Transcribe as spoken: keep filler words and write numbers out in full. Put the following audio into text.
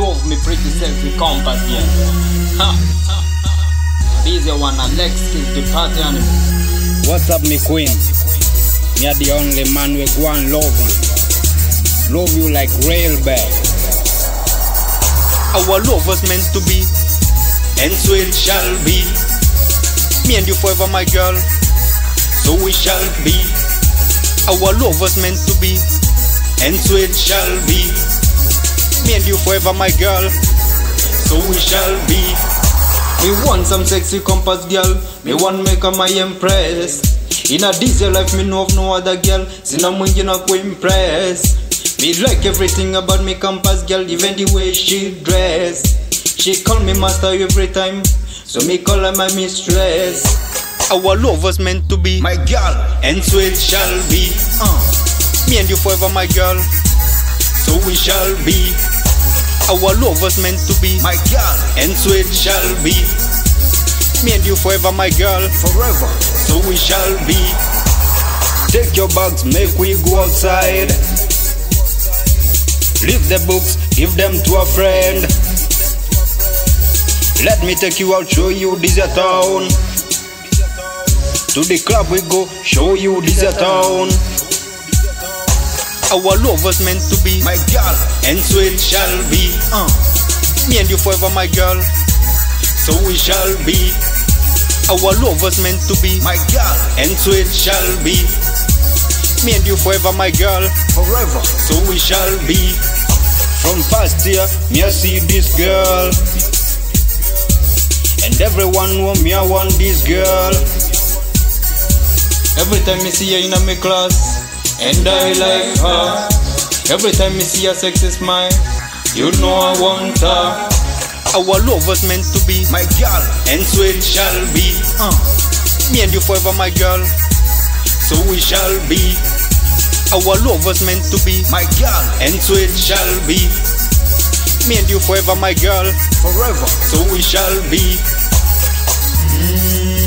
love me pretty sexy compass, yeah. Ha, ha, ha. Busy one, Alex is the party animal. What's up, me queen? Me are the only man we go and love you. Love you like railbag. Our love was meant to be, and so it shall be. Me and you forever, my girl, so we shall be. Our love was meant to be, and so it shall be. Me and you forever, my girl, so we shall be. Me want some sexy compass girl, me want make her my empress. In a this life me know of no other girl, sina mwingine ku impress. Me like everything about me compass girl, even the way she dress. She call me master every time, so me call her my mistress. Our love was meant to be, My girl, and so it shall be. uh. Me and you forever, my girl, so we shall be. Our love was meant to be, my girl, and so it shall be. Me and you forever, my girl, forever. so we shall be. Take your bags, make we go outside. Leave the books, give them to a friend. Let me take you out, show you this a town. To the club we go, show you this a town. Our love was meant to be, My girl, and so it shall be. uh. Me and you forever, my girl, so we shall be. Our love was meant to be, my girl, and so it shall be. Me and you forever, my girl, forever. so we shall be. From past year, me I see this girl, and everyone want me, I want this girl. Every time me see her in a me class, and I like her. Every time me see her sexy smile, you know I want her. Our love was meant to be, My girl, and so it shall be. uh, Me and you forever, my girl, so we shall be. Our love was meant to be, my girl, and so it shall be. Me and you forever, my girl, forever. so we shall be. Mm.